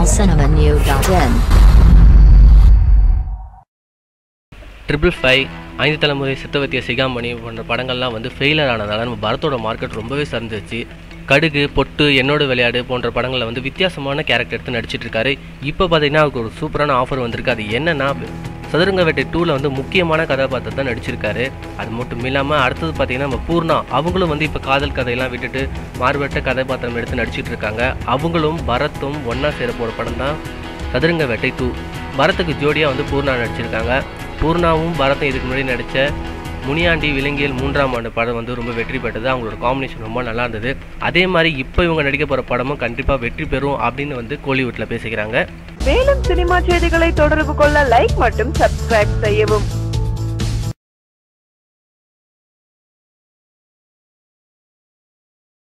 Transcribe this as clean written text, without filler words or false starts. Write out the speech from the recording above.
tamilcinemanew.in. 555 ஐந்து தலைமுறை சித்தவத்திய சிகாமணி போன்ற படங்கள்லாம் வந்து ஃபெயிலர் ஆனதால நம்ம பரத்தோட மார்க்கெட் ரொம்பவே சரிஞ்சிச்சு. கடுகு, பொட்டு, என்னோட விளையாடு போன்ற படங்களில் வந்து வித்தியாசமான கேரக்டர் எடுத்து நடிச்சிட்டு இருக்காரு. இப்போ பார்த்தீங்கன்னா அவருக்கு ஒரு சூப்பரான ஆஃபர் வந்திருக்கு. அது என்னன்னா சதுரங்க வேட்டை 2ல் வந்து முக்கியமான கதாபாத்திரத்தை நடிச்சிருக்காரு. அது மட்டும் இல்லாமல் அடுத்தது பார்த்தீங்கன்னா நம்ம பூர்ணா அவங்களும் வந்து இப்போ காதல் கதையெல்லாம் விட்டுட்டு மாறுபட்ட கதாபாத்திரம் எடுத்து நடிச்சிட்டு இருக்காங்க. அவங்களும் பரத்தும் ஒன்றா சேர போகிற படம் தான் சதுரங்க வேட்டை 2. பரத்துக்கு ஜோடியாக வந்து பூர்ணா நடிச்சிருக்காங்க. பூர்ணாவும் பரத்தும் இதுக்கு முன்னாடி நடித்த முனியாண்டி விலங்கியல் 3ஆம் ஆண்டு படம் வந்து ரொம்ப வெற்றி பெற்றது. அவங்களோட காம்பினேஷன் ரொம்ப நல்லா இருந்தது. அதே மாதிரி இப்போ இவங்க நடிக்க போகிற படமும் கண்டிப்பாக வெற்றி பெறும் அப்படின்னு வந்து கோலிவுட்டில் பேசிக்கிறாங்க. மேலும் சினிமா செய்திகளை தொடர்பு கொள்ள லைக் மற்றும் சப்ஸ்கிரைப் செய்யவும்.